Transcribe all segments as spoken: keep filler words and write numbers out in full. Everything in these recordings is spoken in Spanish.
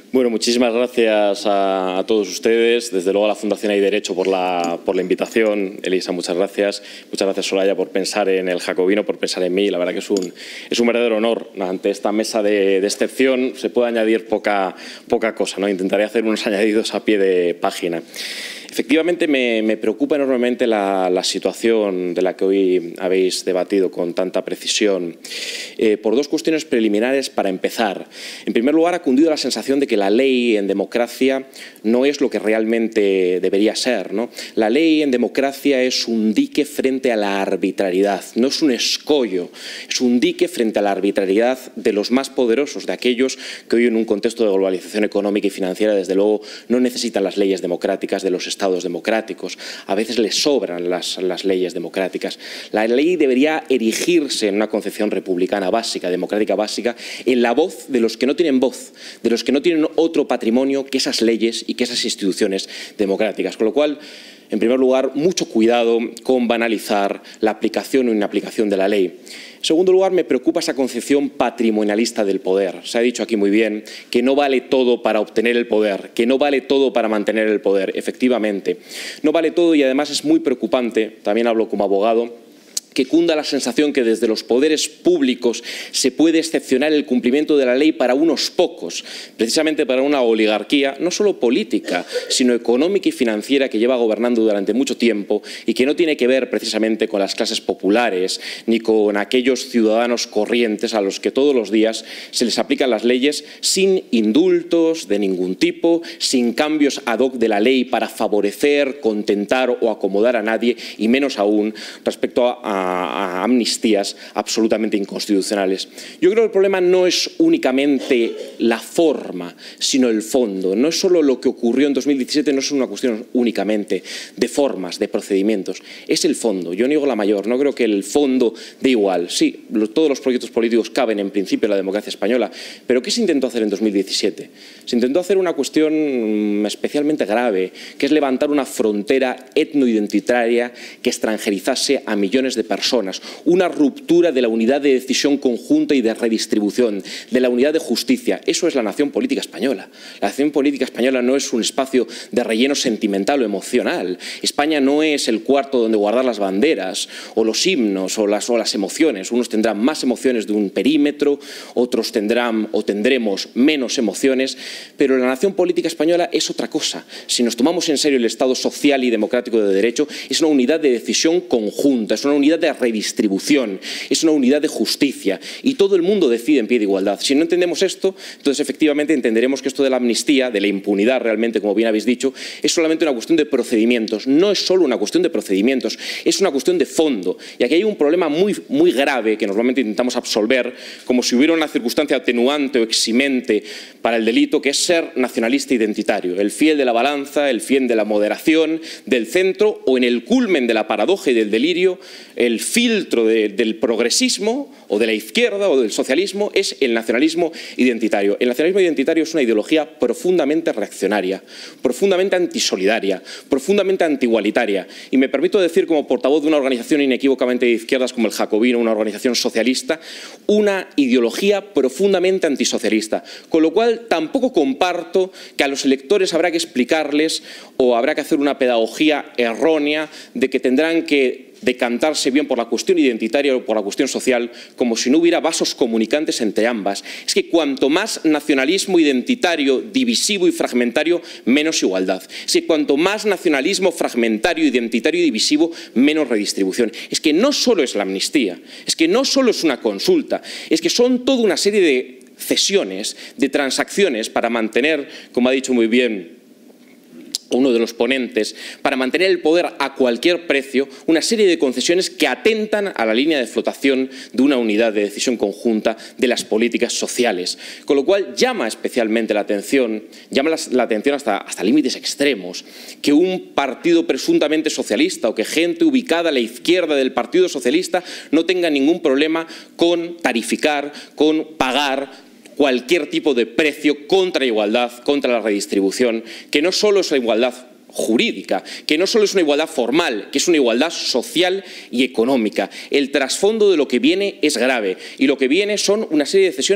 Bueno, muchísimas gracias a, a todos ustedes. Desde luego a la Fundación Hay Derecho por la, por la invitación. Elisa, muchas gracias. Muchas gracias, Soraya, por pensar en el jacobino, por pensar en mí. La verdad que es un, es un verdadero honor. Ante esta mesa de, de excepción se puede añadir poca, poca cosa, ¿no? Intentaré hacer unos añadidos a pie de página. Efectivamente, me, me preocupa enormemente la, la situación de la que hoy habéis debatido con tanta precisión, eh, por dos cuestiones preliminares para empezar. En primer lugar, ha cundido la sensación de que la ley en democracia no es lo que realmente debería ser, ¿no? La ley en democracia es un dique frente a la arbitrariedad, no es un escollo, es un dique frente a la arbitrariedad de los más poderosos, de aquellos que hoy en un contexto de globalización económica y financiera, desde luego, no necesitan las leyes democráticas de los estados democráticos. A veces les sobran las, las leyes democráticas. La ley debería erigirse en una concepción republicana básica, democrática básica, en la voz de los que no tienen voz, de los que no tienen otro patrimonio que esas leyes y que esas instituciones democráticas. Con lo cual, en primer lugar, mucho cuidado con banalizar la aplicación o inaplicación de la ley. En segundo lugar, me preocupa esa concepción patrimonialista del poder. Se ha dicho aquí muy bien que no vale todo para obtener el poder, que no vale todo para mantener el poder. Efectivamente, no vale todo y además es muy preocupante, también hablo como abogado, que cunda la sensación que desde los poderes públicos se puede excepcionar el cumplimiento de la ley para unos pocos, precisamente para una oligarquía no solo política, sino económica y financiera que lleva gobernando durante mucho tiempo y que no tiene que ver precisamente con las clases populares ni con aquellos ciudadanos corrientes a los que todos los días se les aplican las leyes sin indultos de ningún tipo, sin cambios ad hoc de la ley para favorecer, contentar o acomodar a nadie y menos aún respecto a, a a amnistías absolutamente inconstitucionales. Yo creo que el problema no es únicamente la forma, sino el fondo. No es solo lo que ocurrió en dos mil diecisiete, no es una cuestión únicamente de formas, de procedimientos. Es el fondo. Yo niego la mayor. No creo que el fondo dé igual. Sí, lo, todos los proyectos políticos caben en principio en la democracia española. Pero ¿qué se intentó hacer en dos mil diecisiete? Se intentó hacer una cuestión especialmente grave, que es levantar una frontera etnoidentitaria que extranjerizase a millones de personas, una ruptura de la unidad de decisión conjunta y de redistribución, de la unidad de justicia. Eso es la nación política española. La nación política española no es un espacio de relleno sentimental o emocional. España no es el cuarto donde guardar las banderas o los himnos o las, o las emociones. Unos tendrán más emociones de un perímetro, otros tendrán o tendremos menos emociones, pero la nación política española es otra cosa. Si nos tomamos en serio el Estado social y democrático de derecho, es una unidad de decisión conjunta, es una unidad de redistribución, es una unidad de justicia y todo el mundo decide en pie de igualdad. Si no entendemos esto, entonces efectivamente entenderemos que esto de la amnistía, de la impunidad realmente, como bien habéis dicho, es solamente una cuestión de procedimientos. No es solo una cuestión de procedimientos, es una cuestión de fondo. Y aquí hay un problema muy, muy grave que normalmente intentamos absolver como si hubiera una circunstancia atenuante o eximente para el delito, que es ser nacionalista identitario, el fiel de la balanza, el fiel de la moderación, del centro o en el culmen de la paradoja y del delirio, el filtro de, del progresismo o de la izquierda o del socialismo es el nacionalismo identitario. El nacionalismo identitario es una ideología profundamente reaccionaria, profundamente antisolidaria, profundamente antigualitaria. Y me permito decir como portavoz de una organización inequívocamente de izquierdas como el Jacobino, una organización socialista, una ideología profundamente antisocialista. Con lo cual tampoco comparto que a los electores habrá que explicarles o habrá que hacer una pedagogía errónea de que tendrán que decantarse bien por la cuestión identitaria o por la cuestión social, como si no hubiera vasos comunicantes entre ambas. Es que cuanto más nacionalismo identitario, divisivo y fragmentario, menos igualdad. Es que cuanto más nacionalismo fragmentario, identitario y divisivo, menos redistribución. Es que no solo es la amnistía, es que no solo es una consulta, es que son toda una serie de cesiones, de transacciones para mantener, como ha dicho muy bien uno de los ponentes, para mantener el poder a cualquier precio, una serie de concesiones que atentan a la línea de flotación de una unidad de decisión conjunta de las políticas sociales. Con lo cual llama especialmente la atención, llama la atención hasta, hasta límites extremos, que un partido presuntamente socialista o que gente ubicada a la izquierda del Partido Socialista no tenga ningún problema con tarificar, con pagar cualquier tipo de precio contra la igualdad, contra la redistribución, que no solo es la igualdad jurídica, que no solo es una igualdad formal, que es una igualdad social y económica. El trasfondo de lo que viene es grave y lo que viene son una serie de cesiones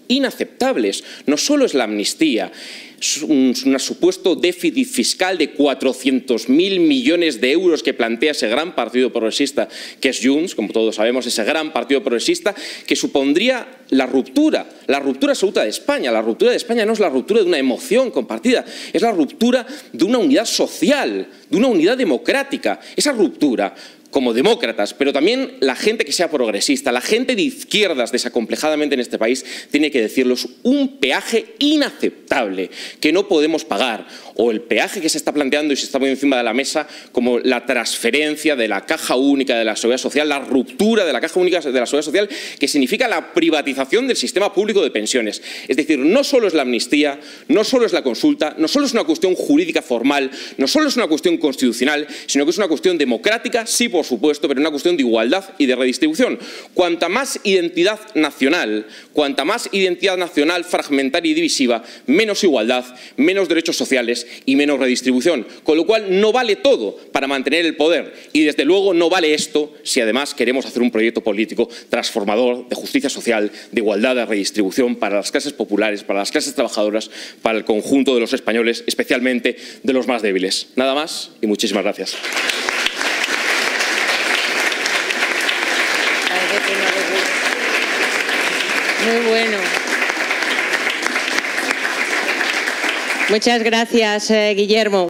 inaceptables. No solo es la amnistía, un, un supuesto déficit fiscal de cuatrocientos mil millones de euros que plantea ese gran partido progresista que es Junts, como todos sabemos, ese gran partido progresista que supondría la ruptura, la ruptura absoluta de España. La ruptura de España no es la ruptura de una emoción compartida, es la ruptura de una unidad social, de una unidad democrática. Esa ruptura, como demócratas, pero también la gente que sea progresista, la gente de izquierdas desacomplejadamente en este país, tiene que decirlos, un peaje inaceptable que no podemos pagar, o el peaje que se está planteando y se está poniendo encima de la mesa como la transferencia de la caja única de la seguridad social, la ruptura de la caja única de la seguridad social, que significa la privatización del sistema público de pensiones. Es decir, no solo es la amnistía, no solo es la consulta, no solo es una cuestión jurídica formal, no solo es una cuestión constitucional, sino que es una cuestión democrática, sí, por supuesto, pero una cuestión de igualdad y de redistribución. Cuanta más identidad nacional, cuanta más identidad nacional fragmentaria y divisiva, menos igualdad, menos derechos sociales y menos redistribución. Con lo cual no vale todo para mantener el poder y desde luego no vale esto si además queremos hacer un proyecto político transformador de justicia social, de igualdad, de redistribución para las clases populares, para las clases trabajadoras, para el conjunto de los españoles, especialmente de los más débiles. Nada más y muchísimas gracias. Muy bueno. Muchas gracias, eh, Guillermo.